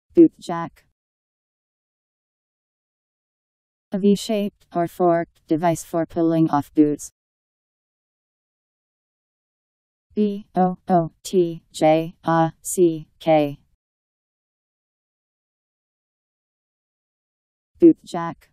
Bootjack. A V-shaped or forked device for pulling off boots. Bootjack.